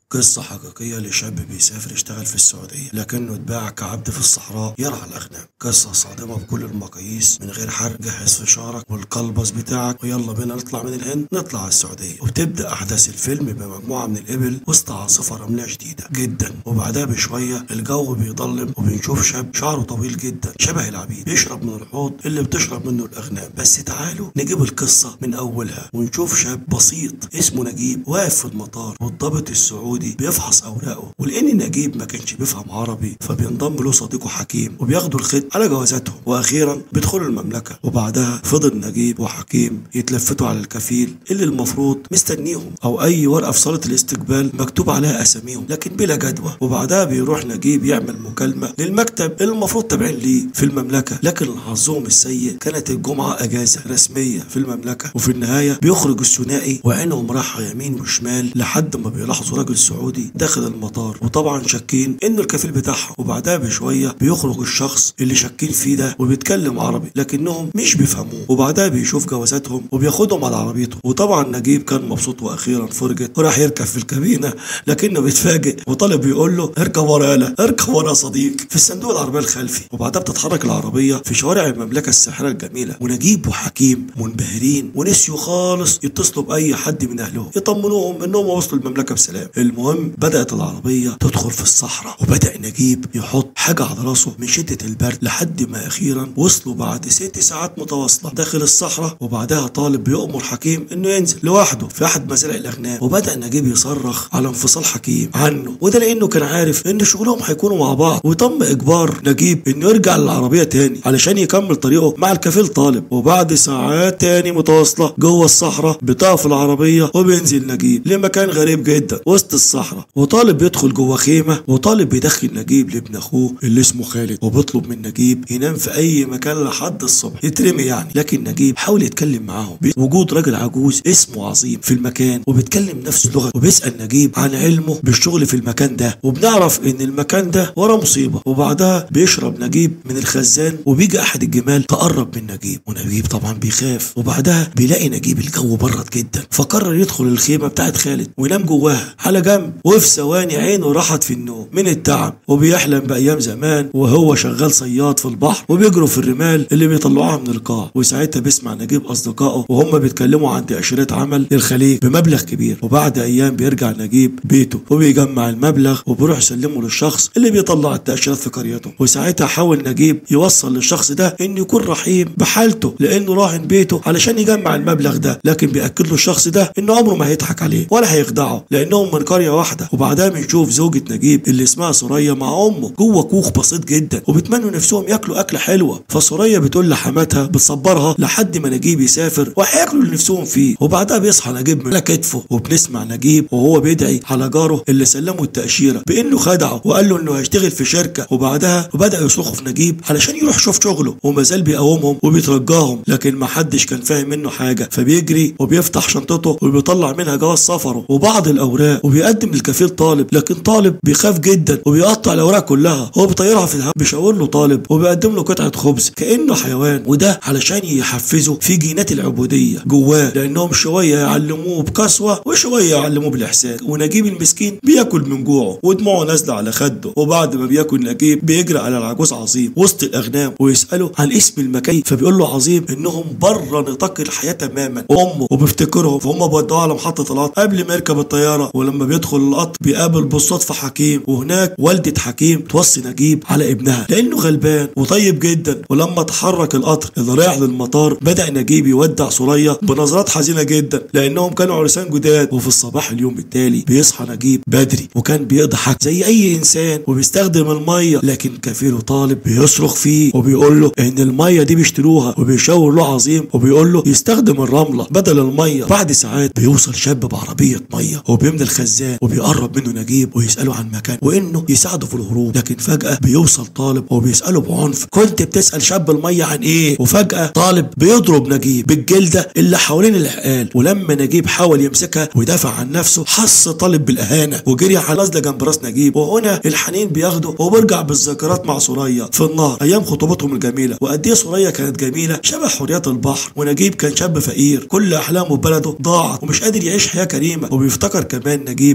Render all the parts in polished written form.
قصة حقيقية لشاب بيسافر يشتغل في السعودية لكنه اتباع كعبد في الصحراء يرعى الأغنام. قصة صادمة بكل المقاييس، من غير حرق جهز فشارك والقلبص بتاعك ويلا بينا نطلع من الهند نطلع على السعودية. وبتبدأ أحداث الفيلم بمجموعة من الإبل وسط عاصفة رملية شديدة جدا، وبعدها بشوية الجو بيضلم وبنشوف شاب شعره طويل جدا شبه العبيد بيشرب من الحوض اللي بتشرب منه الأغنام. بس تعالوا نجيب القصة من أولها ونشوف شاب بسيط اسمه نجيب واقف في المطار والضابط السعودي بيفحص اوراقه، ولان نجيب ما كانش بيفهم عربي فبينضم له صديقه حكيم وبياخدوا الخط على جوازاتهم، واخيرا بيدخلوا المملكه. وبعدها فضل نجيب وحكيم يتلفتوا على الكفيل اللي المفروض مستنيهم او اي ورقه في صاله الاستقبال مكتوب عليها اساميهم لكن بلا جدوى. وبعدها بيروح نجيب يعمل مكالمه للمكتب اللي المفروض تابعين ليه في المملكه، لكن حظهم السيء كانت الجمعه اجازه رسميه في المملكه. وفي النهايه بيخرج الثنائي وعينهم رايحه يمين وشمال لحد ما بيلاحظوا راجل سعودي داخل المطار، وطبعا شاكين انه الكفيل بتاعهم. وبعدها بشويه بيخرج الشخص اللي شاكين فيه ده وبيتكلم عربي لكنهم مش بيفهموه. وبعدها بيشوف جوازاتهم وبياخدهم على عربيته. وطبعا نجيب كان مبسوط واخيرا فرجت وراح يركب في الكابينه، لكنه بيتفاجئ وطالب بيقول له اركب ورا يالا اركب ورا يا صديق في الصندوق العربيه الخلفي. وبعدها بتتحرك العربيه في شوارع المملكه الساحره الجميله، ونجيب وحكيم منبهرين ونسيوا خالص يتصلوا باي حد من اهلهم يطمنوهم انهم وصلوا المملكه بسلام. المهم بدأت العربية تدخل في الصحراء، وبدأ نجيب يحط حاجة على راسه من شدة البرد لحد ما أخيرا وصلوا بعد 6 ساعات متواصلة داخل الصحراء. وبعدها طالب بيأمر حكيم إنه ينزل لوحده في أحد مزارع الأغنام، وبدأ نجيب يصرخ على انفصال حكيم عنه، وده لأنه كان عارف إن شغلهم هيكونوا مع بعض. وتم إجبار نجيب إنه يرجع للعربية تاني علشان يكمل طريقه مع الكفيل طالب. وبعد ساعات تاني متواصلة جوه الصحراء بتقف العربية وبينزل نجيب لمكان غريب جدا وسط الصحراء، وطالب بيدخل جوه خيمه، وطالب بيدخل نجيب لابن اخوه اللي اسمه خالد، وبيطلب من نجيب ينام في اي مكان لحد الصبح يترمي يعني. لكن نجيب حاول يتكلم معاهم بوجود راجل عجوز اسمه عظيم في المكان وبيتكلم نفس اللغه، وبيسال نجيب عن علمه بالشغل في المكان ده، وبنعرف ان المكان ده ورا مصيبه. وبعدها بيشرب نجيب من الخزان، وبيجي احد الجمال تقرب من نجيب، ونجيب طبعا بيخاف. وبعدها بيلاقي نجيب الجو برد جدا، فقرر يدخل الخيمه بتاعت خالد وينام جواها على جنب. وفي ثواني عينه راحت في النوم من التعب، وبيحلم بايام زمان وهو شغال صياد في البحر وبيجروا في الرمال اللي بيطلعوها من القاع. وساعتها بيسمع نجيب اصدقائه وهم بيتكلموا عن تاشيرات عمل للخليج بمبلغ كبير. وبعد ايام بيرجع نجيب بيته وبيجمع المبلغ وبيروح يسلمه للشخص اللي بيطلع التاشيرات في قريته. وساعتها حاول نجيب يوصل للشخص ده انه يكون رحيم بحالته لانه راهن بيته علشان يجمع المبلغ ده، لكن بياكد له الشخص ده انه عمره ما هيضحك عليه ولا هيخدعه لانهم من قريه واحده. وبعدها بنشوف زوجة نجيب اللي اسمها سوريا مع امه جوه كوخ بسيط جدا، وبيتمنوا نفسهم ياكلوا اكله حلوه. فسوريا بتقول لحماتها بتصبرها لحد ما نجيب يسافر وهياكلوا اللي نفسهم فيه. وبعدها بيصحى نجيب من كتفه، وبنسمع نجيب وهو بيدعي على جاره اللي سلمه التاشيره بانه خدعه وقال له انه هيشتغل في شركه. وبعدها بدأ يصرخوا في نجيب علشان يروح يشوف شغله، وما زال بيقاومهم وبيترجاهم، لكن ما حدش كان فاهم منه حاجه. فبيجري وبيفتح شنطته وبيطلع منها جواز سفره وبعض الاوراق وبيقدم الكفيل طالب، لكن طالب بيخاف جدا وبيقطع الاوراق كلها وبيطيرها في الهواء. بيشاور له طالب وبيقدم له قطعه خبز كانه حيوان، وده علشان يحفزه في جينات العبوديه جواه، لانهم شويه يعلموه بقسوه وشويه يعلموه بالاحسان. ونجيب المسكين بياكل من جوعه ودموعه نازله على خده. وبعد ما بياكل نجيب بيجري على العجوز عظيم وسط الاغنام ويساله عن اسم المكان، فبيقول له عظيم انهم بره نطاق الحياه تماما وامه، وبيفتكرهم. فهم بيودوه على محطه القطر قبل ما يركب الطياره. ولما بيدخل القطر بيقابل بالصدفه حكيم، وهناك والده حكيم توصي نجيب على ابنها لانه غلبان وطيب جدا. ولما تحرك القطر اللي رايح للمطار بدا نجيب يودع سوريا بنظرات حزينه جدا لانهم كانوا عرسان جداد. وفي الصباح اليوم التالي بيصحى نجيب بدري وكان بيضحك زي اي انسان وبيستخدم الميه، لكن كفيله طالب بيصرخ فيه وبيقول له ان الميه دي بيشتروها، وبيشاور له عظيم وبيقول له يستخدم الرمله بدل الميه. بعد ساعات بيوصل شاب بعربيه ميه وبيملى الخزان وبيقرب منه نجيب ويساله عن مكان وانه يساعده في الهروب. لكن فجاه بيوصل طالب وبيساله بعنف كنت بتسال شاب الميه عن ايه؟ وفجاه طالب بيضرب نجيب بالجلده اللي حوالين العقال. ولما نجيب حاول يمسكها ويدافع عن نفسه حس طالب بالاهانه وجري على نازله جنب راس نجيب. وهنا الحنين بياخده وبيرجع بالذكريات مع سوريا في النهر ايام خطوبتهم الجميله، وقد ايه سوريا كانت جميله شبه حوريات البحر. ونجيب كان شاب فقير كل احلامه في بلده ضاعت ومش قادر يعيش حياه كريمه. وبيفتكر كمان نجيب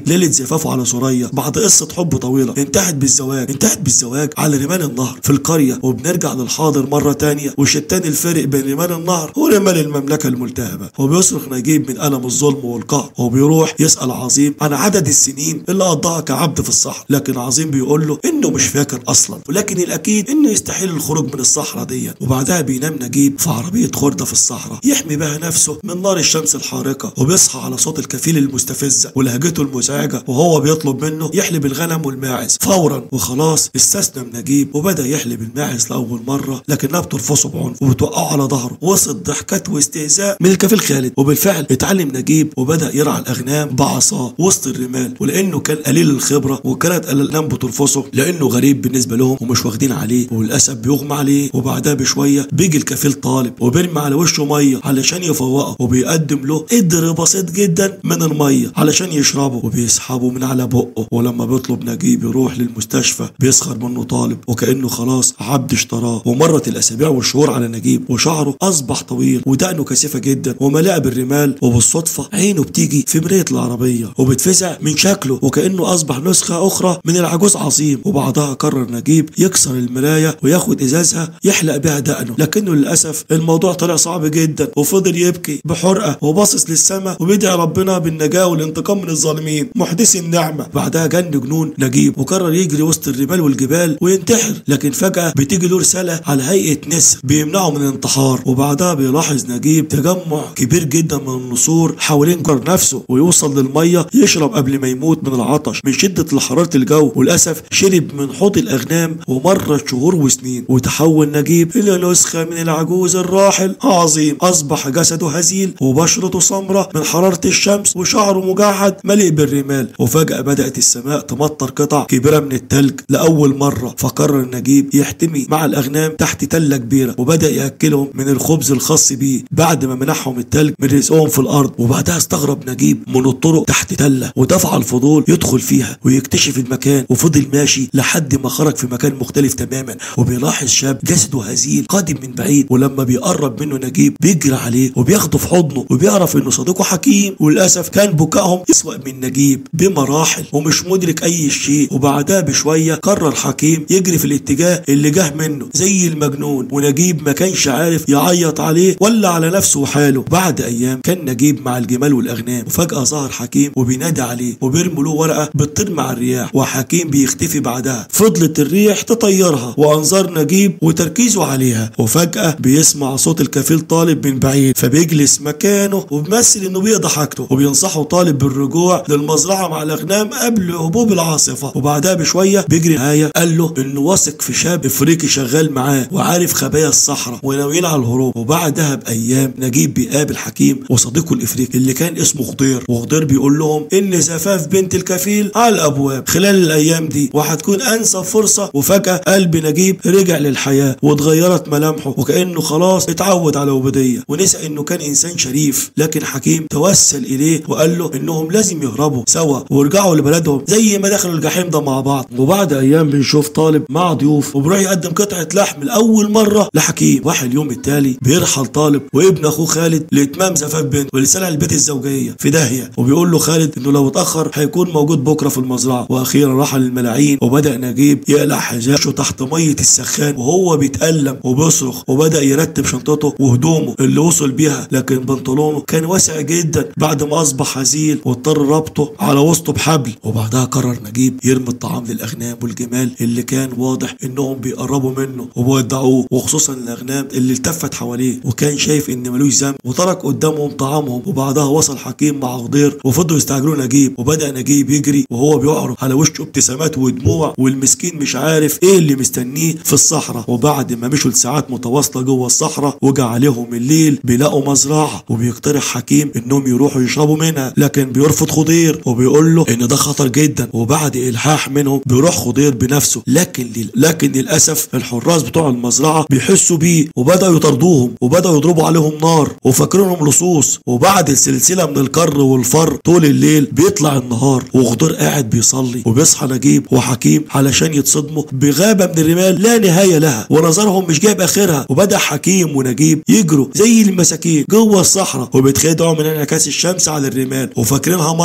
ليله زفافه على سوريا بعد قصه حب طويله انتهت بالزواج على رمال النهر في القريه. وبنرجع للحاضر مره تانيه وشتان الفرق بين رمال النهر ورمال المملكه الملتهبه. وبيصرخ نجيب من الم الظلم والقهر وبيروح يسال عظيم عن عدد السنين اللي قضاها كعبد في الصحراء، لكن عظيم بيقول له انه مش فاكر اصلا، ولكن الاكيد انه يستحيل الخروج من الصحراء دي. وبعدها بينام نجيب في عربيه خرده في الصحراء يحمي بها نفسه من نار الشمس الحارقه. وبيصحى على صوت الكفيل المستفزه ولهجته المزعجه وهو بيطلب منه يحلب الغنم والماعز فورا. وخلاص استسلم نجيب وبدا يحلب الماعز لاول مره، لكنها بترفصه بعنف وبتوقعه على ظهره وسط ضحكات واستهزاء من الكفيل خالد. وبالفعل اتعلم نجيب وبدا يرعى الاغنام بعصاه وسط الرمال، ولانه كان قليل الخبره وكانت الاغنام بترفصه لانه غريب بالنسبه لهم ومش واخدين عليه، وللاسف بيغمى عليه. وبعدها بشويه بيجي الكفيل طالب وبيرمي على وشه ميه علشان يفوقه، وبيقدم له قدر بسيط جدا من الميه علشان يشربه وبيسحبه من على بقه. ولما بيطلب نجيب يروح للمستشفى بيسخر منه طالب وكانه خلاص عبد اشتراه. ومرت الاسابيع والشهور على نجيب وشعره اصبح طويل ودقنه كثيفه جدا ومليئه بالرمال. وبالصدفه عينه بتيجي في مرايه العربيه وبتفزع من شكله وكانه اصبح نسخه اخرى من العجوز عظيم. وبعدها قرر نجيب يكسر المرايه وياخد ازازها يحلق بها دقنه، لكنه للاسف الموضوع طلع صعب جدا وفضل يبكي بحرقه وباصص للسماء وبيدعي ربنا بالنجاه والانتقام من الظالمين محدثي النعمه. بعدها جن جنون نجيب وقرر يجري وسط الرمال والجبال وينتحر، لكن فجاه بتيجي له رساله على هيئه نسر بيمنعه من الانتحار. وبعدها بيلاحظ نجيب تجمع كبير جدا من النسور حوالين جار نفسه ويوصل للميه يشرب قبل ما يموت من العطش من شده حراره الجو. وللاسف شرب من حوض الاغنام ومرت شهور وسنين وتحول نجيب الى نسخه من العجوز الراحل عظيم. اصبح جسده هزيل وبشرته سمراء من حراره الشمس وشعره مجعد مليء بالرمال. وفجاه بدات السماء تمطر قطع كبيره من التلج لاول مره، فقرر نجيب يحتمي مع الاغنام تحت تله كبيره وبدا ياكلهم من الخبز الخاص بيه بعد ما منحهم التلج من رزقهم في الارض. وبعدها استغرب نجيب من الطرق تحت تله ودفع الفضول يدخل فيها ويكتشف المكان. وفضل ماشي لحد ما خرج في مكان مختلف تماما وبيلاحظ شاب جسده هزيل قادم من بعيد. ولما بيقرب منه نجيب بيجري عليه وبياخده في حضنه وبيعرف انه صديقه حكيم. وللاسف كان بكائهم اسوأ من نجيب بمراحل ومش مدرك اي شيء. وبعدها بشويه قرر حكيم يجري في الاتجاه اللي جه منه زي المجنون، ونجيب ما كانش عارف يعيط عليه ولا على نفسه وحاله. بعد ايام كان نجيب مع الجمال والاغنام وفجاه ظهر حكيم وبينادي عليه وبيرمي له ورقه بتطير مع الرياح وحكيم بيختفي بعدها. فضلت الريح تطيرها وانظار نجيب وتركيزه عليها. وفجاه بيسمع صوت الكفيل طالب من بعيد فبيجلس مكانه وبيمثل انه بيقضي حاجته وبينصحه طالب بالرجوع للمزرعه مع الاغنام قبل هبوب العاصفه. وبعدها بشويه بيجري نهايه قال له انه واثق في شاب افريقي شغال معاه وعارف خبايا الصحراء وناويين على الهروب. وبعدها بايام نجيب بيقابل حكيم وصديقه الافريقي اللي كان اسمه خضير، وخضير بيقول لهم ان زفاف بنت الكفيل على الابواب خلال الايام دي وهتكون انسب فرصه. وفجاه قلب نجيب رجع للحياه واتغيرت ملامحه وكانه خلاص اتعود على العبوديه ونسى انه كان انسان شريف. لكن حكيم توسل اليه وقال له انهم لازم يهربوا سوا ويرجعوا لبلدهم زي ما دخلوا الجحيم ده مع بعض. وبعد ايام بنشوف طالب مع ضيوف وبيروح يقدم قطعه لحم لاول مره لحكيم. واحد اليوم التالي بيرحل طالب وابن اخوه خالد لاتمام زفاف بنته ولسانها البيت الزوجيه في داهيه، وبيقول له خالد انه لو اتاخر هيكون موجود بكره في المزرعه. واخيرا رحل الملاعين وبدا نجيب يقلع حجاشه تحت ميه السخان وهو بيتالم وبيصرخ وبدا يرتب شنطته وهدومه اللي وصل بيها، لكن بنطلونه كان واسع جدا بعد ما اصبح هزيل واضطر ربطه على وسطه بحبل. وبعدها قرر نجيب يرمي الطعام للاغنام والجمال اللي كان واضح انهم بيقربوا منه وبيودعوه، وخصوصا الاغنام اللي التفت حواليه وكان شايف ان ملوش ذنب وترك قدامهم طعامهم. وبعدها وصل حكيم مع خضير وفضلوا يستعجلوا نجيب وبدا نجيب يجري وهو بيعرض على وشه ابتسامات ودموع والمسكين مش عارف ايه اللي مستنيه في الصحراء. وبعد ما مشوا لساعات متواصله جوه الصحراء وجا عليهم الليل بيلاقوا مزرعه وبيقترح حكيم انهم يروحوا يشربوا منها، لكن بيرفض خضير وبيقول له ان ده خطر جدا. وبعد الحاح منهم بيروح خضير بنفسه، لكن للاسف الحراس بتوع المزرعه بيحسوا بيه وبداوا يطاردوهم وبداوا يضربوا عليهم نار وفاكرينهم لصوص. وبعد السلسله من الكر والفر طول الليل بيطلع النهار وخضير قاعد بيصلي وبيصحى نجيب وحكيم علشان يتصدموا بغابه من الرمال لا نهايه لها ونظرهم مش جايب اخرها. وبدا حكيم ونجيب يجروا زي المساكين جوه الصحراء وبيتخدعوا من انعكاس الشمس على الرمال وفاكرينها ميه،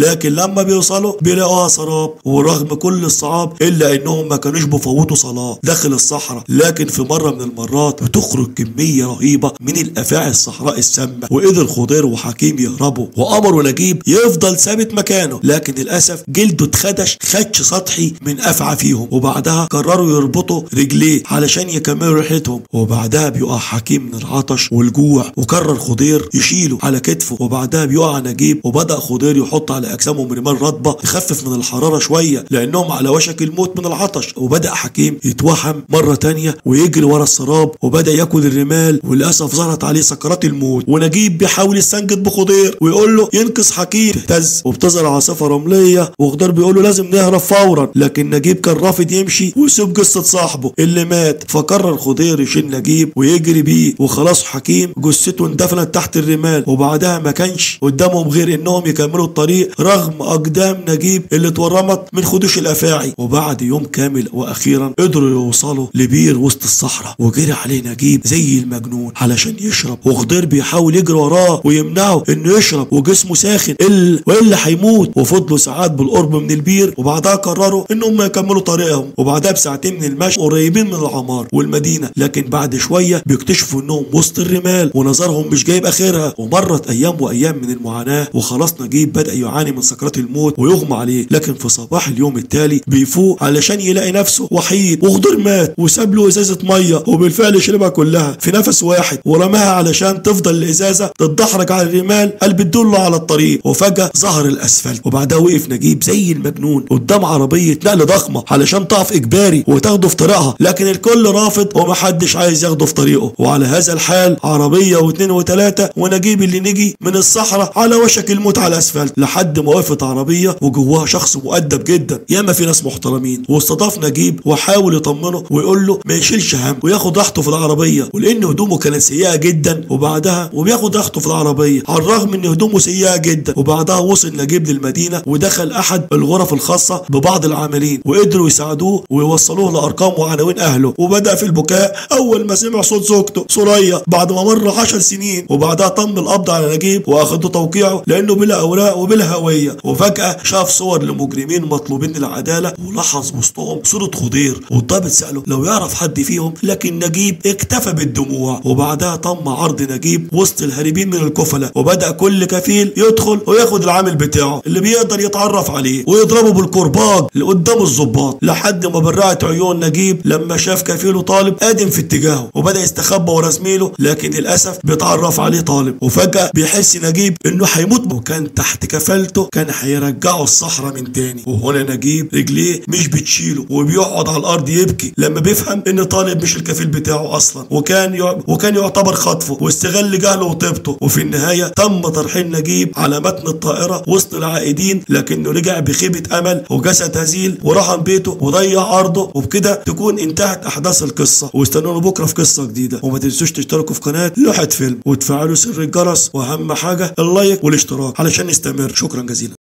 لكن لما بيوصلوا بيلاقوها سراب، ورغم كل الصعاب الا انهم ما كانوش بيفوتوا صلاة داخل الصحراء. لكن في مرة من المرات بتخرج كمية رهيبة من الافاعي الصحراء السامة، وقدر خضير وحكيم يهربوا، وامروا نجيب يفضل ثابت مكانه، لكن للاسف جلده اتخدش خدش سطحي من افعى فيهم. وبعدها قرروا يربطوا رجليه علشان يكملوا رحلتهم. وبعدها بيقع حكيم من العطش والجوع، وقرر خضير يشيله على كتفه. وبعدها بيقع نجيب، وبدأ خضير يحط على اجسامهم رمال رطبة يخفف من الحرارة شوية لانهم على وشك الموت من العطش. وبدأ حكيم يتوهم مرة تانية ويجري ورا السراب، وبدأ ياكل الرمال، وللاسف ظهرت عليه سكرات الموت. ونجيب بيحاول يستنجد بخضير ويقول له ينقذ حكيم، تهتز وبتظهر عاصفة رملية، وخضير بيقول له لازم نهرب فورا، لكن نجيب كان رافض يمشي ويسيب قصة صاحبه اللي مات. فقرر خضير يشيل نجيب ويجري بيه، وخلاص حكيم جثته اندفنت تحت الرمال. وبعدها ما كانش قدامهم غير انهم يكملوا الطريق رغم اقدام نجيب اللي اتورمت من خدوش الافاعي. وبعد يوم كامل واخيرا قدروا يوصلوا لبير وسط الصحراء، وجري عليه نجيب زي المجنون علشان يشرب، وخضير بيحاول يجري وراه ويمنعه انه يشرب وجسمه ساخن والا هيموت. وفضلوا ساعات بالقرب من البير، وبعدها قرروا انهم يكملوا طريقهم. وبعدها بساعتين من المشي قريبين من العمار والمدينه، لكن بعد شويه بيكتشفوا انهم وسط الرمال ونظرهم مش جايب اخرها. ومرت ايام وايام من المعاناه، وخلاص نجيب بدا يعاني من سكرات الموت ويغمى عليه. لكن في صباح اليوم التالي بيفوق علشان يلاقي نفسه وحيد، وخضير مات وساب له ازازه ميه، وبالفعل شربها كلها في نفس واحد ورماها علشان تفضل الازازه تتدحرج على الرمال اللي بتدل على الطريق. وفجاه ظهر الاسفلت، وبعدها وقف نجيب زي المجنون قدام عربيه نقل ضخمه علشان تقف اجباري وتاخده في طريقها، لكن الكل رافض ومحدش عايز ياخده في طريقه. وعلى هذا الحال عربيه واثنين وثلاثه، ونجيب اللي نجي من الصحراء على وشك الموت على الاسفلت، لحد ما وقفت عربيه وجواها شخص مؤدب جدا، ياما في ناس محترمين. واستضاف نجيب وحاول يطمنه ويقول له ما يشيلش هم وياخد راحته في العربيه، ولان هدومه كانت سيئه جدا. وبعدها وبياخد راحته في العربيه على الرغم ان هدومه سيئه جدا. وبعدها وصل نجيب للمدينه ودخل احد الغرف الخاصه ببعض العاملين، وقدروا يساعدوه ويوصلوه لارقام وعناوين اهله. وبدا في البكاء اول ما سمع صوت زوجته سوريا بعد ما مر 10 سنين. وبعدها تم القبض على نجيب واخدوا توقيعه لانه بلا اوراق وبلا هويه. وفجاه شاف صور لمجرمين مطلوبين للعداله، ولاحظ وسطهم صوره خضير، والضابط ساله لو يعرف حد فيهم، لكن نجيب اكتفى بالدموع. وبعدها تم عرض نجيب وسط الهاربين من الكفله، وبدا كل كفيل يدخل وياخد العامل بتاعه اللي بيقدر يتعرف عليه ويضربه بالكرباج اللي قدام الضباط، لحد ما برعت عيون نجيب لما شاف كفيله طالب قادم في اتجاهه، وبدا يستخبى ورا زميله، لكن للاسف بيتعرف عليه طالب. وفجاه بيحس نجيب انه هيموت، وكان تحت كفالته كان هيرجعه الصحراء من تاني. وهنا نجيب رجليه مش بتشيله وبيقعد على الارض يبكي لما بيفهم ان طالب مش الكفيل بتاعه اصلا، وكان يعتبر خطفه واستغل جهله وطيبته. وفي النهايه تم ترحيل نجيب على متن الطائره وسط العائدين، لكنه رجع بخيبه امل وجسد هزيل ورهن بيته وضيع ارضه. وبكده تكون انتهت احداث القصه، واستنونا بكره في قصه جديده. وما تنسوش تشتركوا في قناه لوحة فيلم وتفعلوا سر الجرس، واهم حاجه اللايك والاشتراك علشان نستمر. شكرا جزيلا.